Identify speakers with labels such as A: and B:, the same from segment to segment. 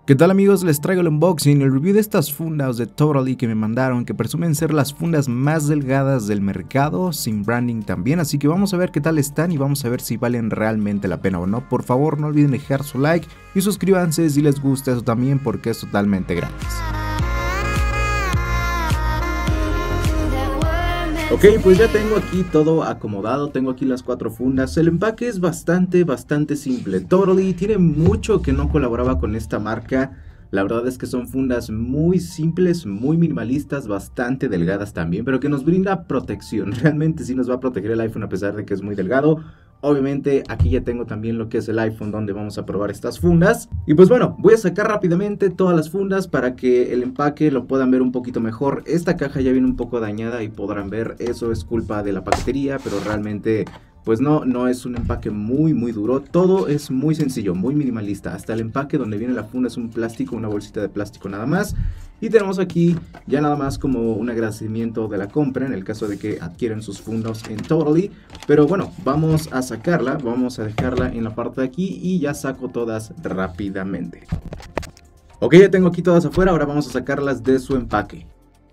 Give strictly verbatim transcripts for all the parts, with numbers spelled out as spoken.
A: ¿Qué tal amigos? Les traigo el unboxing, el review de estas fundas de Totally que me mandaron, que presumen ser las fundas más delgadas del mercado, sin branding también, así que vamos a ver qué tal están y vamos a ver si valen realmente la pena o no. Por favor no olviden dejar su like y suscríbanse si les gusta eso también porque es totalmente gratis. Ok, pues ya tengo aquí todo acomodado, tengo aquí las cuatro fundas. El empaque es bastante, bastante simple. Totally tiene mucho que no colaboraba con esta marca. La verdad es que son fundas muy simples, muy minimalistas, bastante delgadas también, pero que nos brinda protección. Realmente sí nos va a proteger el iPhone a pesar de que es muy delgado. Obviamente aquí ya tengo también lo que es el iPhone donde vamos a probar estas fundas. Y pues bueno, voy a sacar rápidamente todas las fundas para que el empaque lo puedan ver un poquito mejor. Esta caja ya viene un poco dañada y podrán ver, eso es culpa de la paquetería, pero realmente pues no, no es un empaque muy muy duro. Todo es muy sencillo, muy minimalista. Hasta el empaque donde viene la funda es un plástico, una bolsita de plástico nada más. Y tenemos aquí ya nada más como un agradecimiento de la compra en el caso de que adquieren sus fundas en Totally. Pero bueno, vamos a sacarla, vamos a dejarla en la parte de aquí y ya saco todas rápidamente. Ok, ya tengo aquí todas afuera, ahora vamos a sacarlas de su empaque.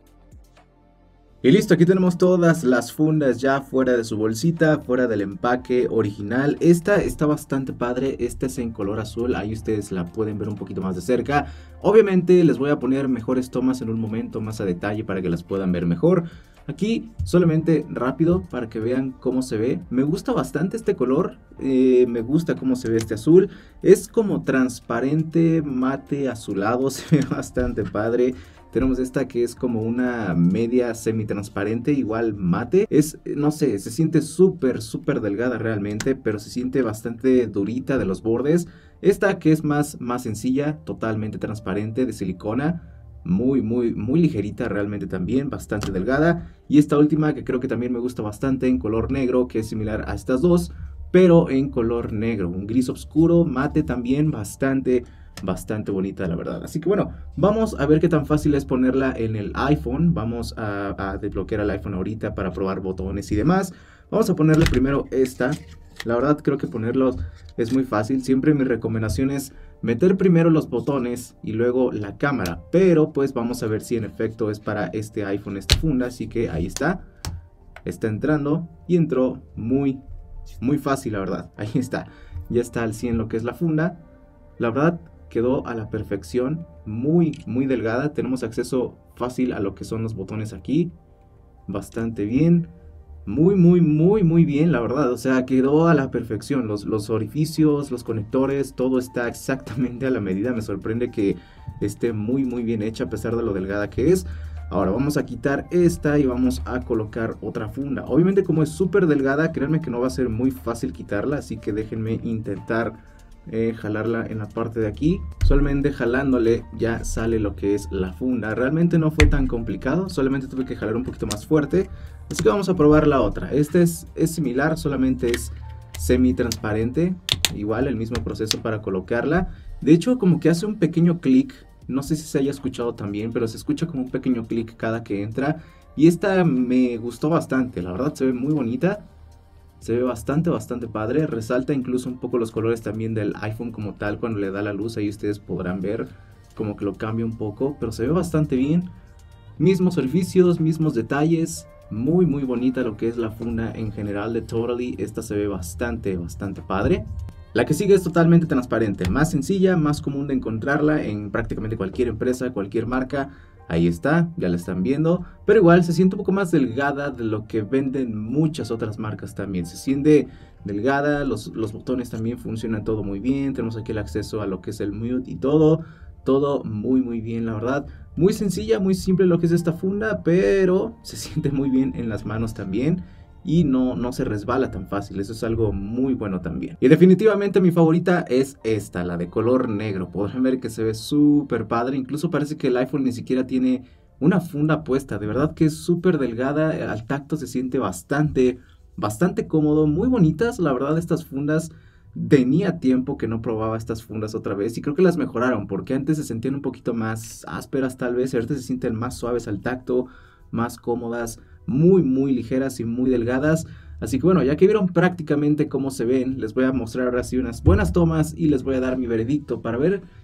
A: Y listo, aquí tenemos todas las fundas ya fuera de su bolsita, fuera del empaque original. Esta está bastante padre, esta es en color azul, ahí ustedes la pueden ver un poquito más de cerca. Obviamente les voy a poner mejores tomas en un momento más a detalle para que las puedan ver mejor. Aquí solamente rápido para que vean cómo se ve. Me gusta bastante este color, eh, me gusta cómo se ve este azul. Es como transparente, mate, azulado, se ve bastante padre. Tenemos esta que es como una media semi-transparente, igual mate. Es, no sé, se siente súper, súper delgada realmente, pero se siente bastante durita de los bordes. Esta que es más, más sencilla, totalmente transparente, de silicona. Muy, muy, muy ligerita realmente también, bastante delgada. Y esta última que creo que también me gusta bastante en color negro, que es similar a estas dos, pero en color negro. Un gris oscuro, mate también, bastante... bastante bonita la verdad. Así que bueno, vamos a ver qué tan fácil es ponerla en el iPhone. Vamos a, a desbloquear el iPhone ahorita para probar botones y demás. Vamos a ponerle primero esta. La verdad creo que ponerlo es muy fácil. Siempre mi recomendación es meter primero los botones y luego la cámara. Pero pues vamos a ver si en efecto es para este iPhone esta funda. Así que ahí está. Está entrando y entró muy, muy fácil la verdad. Ahí está. Ya está al cien lo que es la funda. La verdad quedó a la perfección, muy muy delgada. Tenemos acceso fácil a lo que son los botones aquí, bastante bien, muy muy muy muy bien la verdad. O sea, quedó a la perfección, los, los orificios, los conectores, todo está exactamente a la medida. Me sorprende que esté muy muy bien hecha a pesar de lo delgada que es. Ahora vamos a quitar esta y vamos a colocar otra funda. Obviamente como es súper delgada, créanme que no va a ser muy fácil quitarla, así que déjenme intentar Eh, jalarla en la parte de aquí. Solamente jalándole ya sale lo que es la funda. Realmente no fue tan complicado, solamente tuve que jalar un poquito más fuerte. Así que vamos a probar la otra. Esta es, es similar, solamente es semi transparente. Igual el mismo proceso para colocarla. De hecho como que hace un pequeño clic. No sé si se haya escuchado también, pero se escucha como un pequeño clic cada que entra. Y esta me gustó bastante, la verdad se ve muy bonita. Se ve bastante, bastante padre. Resalta incluso un poco los colores también del iPhone como tal. Cuando le da la luz ahí ustedes podrán ver como que lo cambia un poco. Pero se ve bastante bien. Mismos orificios, mismos detalles. Muy, muy bonita lo que es la funda en general de Totally. Esta se ve bastante, bastante padre. La que sigue es totalmente transparente. Más sencilla, más común de encontrarla en prácticamente cualquier empresa, cualquier marca. Ahí está, ya la están viendo, pero igual se siente un poco más delgada de lo que venden muchas otras marcas también. Se siente delgada, los, los botones también funcionan todo muy bien. Tenemos aquí el acceso a lo que es el mute y todo, todo muy muy bien la verdad. Muy sencilla, muy simple lo que es esta funda, pero se siente muy bien en las manos también. Y no, no se resbala tan fácil, eso es algo muy bueno también. Y definitivamente mi favorita es esta, la de color negro. Podrán ver que se ve súper padre, incluso parece que el iPhone ni siquiera tiene una funda puesta. De verdad que es súper delgada, al tacto se siente bastante, bastante cómodo. Muy bonitas, la verdad estas fundas. Tenía tiempo que no probaba estas fundas otra vez y creo que las mejoraron, porque antes se sentían un poquito más ásperas tal vez, y ahorita se sienten más suaves al tacto, más cómodas, muy muy ligeras y muy delgadas. Así que bueno, ya que vieron prácticamente cómo se ven, les voy a mostrar ahora sí unas buenas tomas y les voy a dar mi veredicto para ver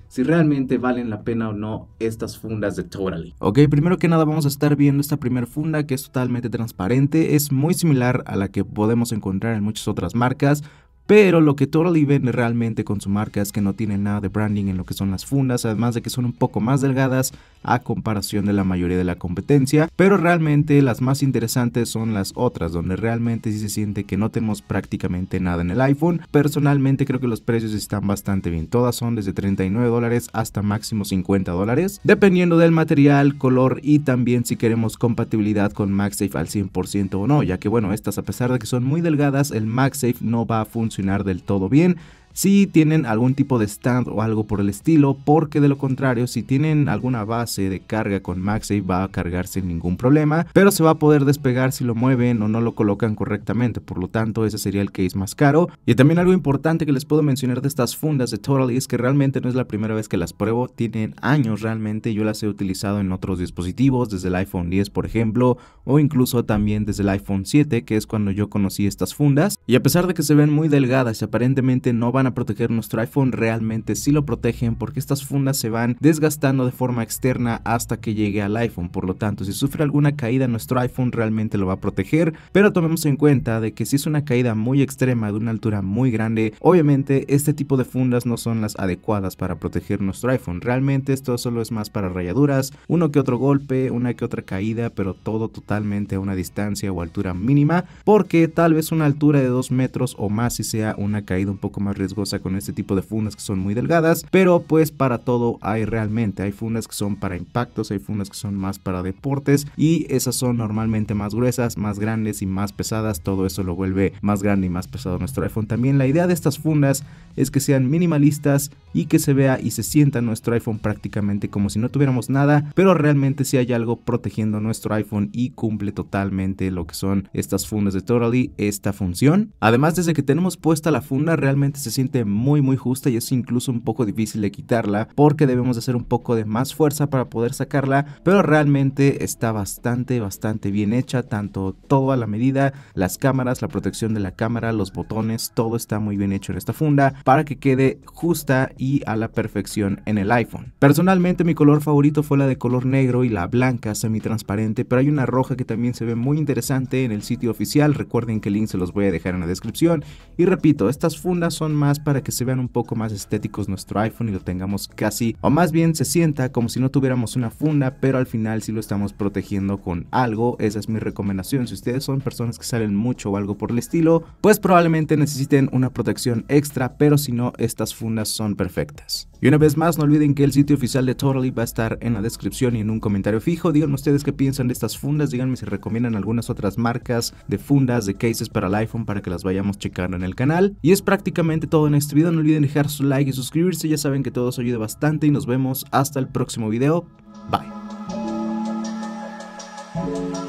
A: si realmente valen la pena o no estas fundas de Totally. Ok, primero que nada vamos a estar viendo esta primera funda que es totalmente transparente, es muy similar a la que podemos encontrar en muchas otras marcas. Pero lo que Totally vende realmente con su marca es que no tiene nada de branding en lo que son las fundas, además de que son un poco más delgadas a comparación de la mayoría de la competencia. Pero realmente las más interesantes son las otras, donde realmente sí se siente que no tenemos prácticamente nada en el iPhone. Personalmente creo que los precios están bastante bien, todas son desde treinta y nueve dólares hasta máximo cincuenta dólares, dependiendo del material, color y también si queremos compatibilidad con MagSafe al cien por ciento o no, ya que bueno, estas a pesar de que son muy delgadas, el MagSafe no va a funcionar del todo bien si tienen algún tipo de stand o algo por el estilo, porque de lo contrario, si tienen alguna base de carga con MagSafe va a cargar sin ningún problema, pero se va a poder despegar si lo mueven o no lo colocan correctamente. Por lo tanto, ese sería el case más caro. Y también algo importante que les puedo mencionar de estas fundas de Totally es que realmente no es la primera vez que las pruebo, tienen años realmente. Yo las he utilizado en otros dispositivos, desde el iPhone diez por ejemplo, o incluso también desde el iPhone siete, que es cuando yo conocí estas fundas. Y a pesar de que se ven muy delgadas y aparentemente no van a proteger nuestro iPhone, realmente sí lo protegen, porque estas fundas se van desgastando de forma externa hasta que llegue al iPhone. Por lo tanto, si sufre alguna caída, nuestro iPhone realmente lo va a proteger, pero tomemos en cuenta de que si es una caída muy extrema de una altura muy grande, obviamente este tipo de fundas no son las adecuadas para proteger nuestro iPhone. Realmente esto solo es más para rayaduras, uno que otro golpe, una que otra caída, pero todo totalmente a una distancia o altura mínima, porque tal vez una altura de dos metros o más si sea una caída un poco más riesgosa con este tipo de fundas que son muy delgadas. Pero pues para todo hay realmente, hay fundas que son para impactos, hay fundas que son más para deportes, y esas son normalmente más gruesas, más grandes y más pesadas. Todo eso lo vuelve más grande y más pesado nuestro iPhone. También la idea de estas fundas es que sean minimalistas y que se vea y se sienta nuestro iPhone prácticamente como si no tuviéramos nada, pero realmente si hay algo protegiendo nuestro iPhone, y cumple totalmente lo que son estas fundas de Totally esta función. Además, desde que tenemos puesta la funda realmente se siente muy muy justa, y es incluso un poco difícil de quitarla porque debemos de hacer un poco de más fuerza para poder sacarla, pero realmente está bastante bastante bien hecha, tanto todo a la medida, las cámaras, la protección de la cámara, los botones, todo está muy bien hecho en esta funda para que quede justa y a la perfección en el iPhone. Personalmente mi color favorito fue la de color negro y la blanca semi-transparente, pero hay una roja que también se ve muy interesante en el sitio oficial. Recuerden que el link se los voy a dejar en la descripción. Y repito, estas fundas son más para que se vean un poco más estéticos nuestro iPhone y lo tengamos casi, o más bien se sienta como si no tuviéramos una funda, pero al final sí lo estamos protegiendo con algo. Esa es mi recomendación. Si ustedes son personas que salen mucho o algo por el estilo, pues probablemente necesiten una protección extra, pero si no, estas fundas son perfectas. Y una vez más, no olviden que el sitio oficial de Totally va a estar en la descripción y en un comentario fijo. Díganme ustedes qué piensan de estas fundas, díganme si recomiendan algunas otras marcas de fundas, de cases para el iPhone, para que las vayamos checando en el canal. Y es prácticamente todo en este video. No olviden dejar su like y suscribirse, ya saben que todo eso ayuda bastante, y nos vemos hasta el próximo video. Bye.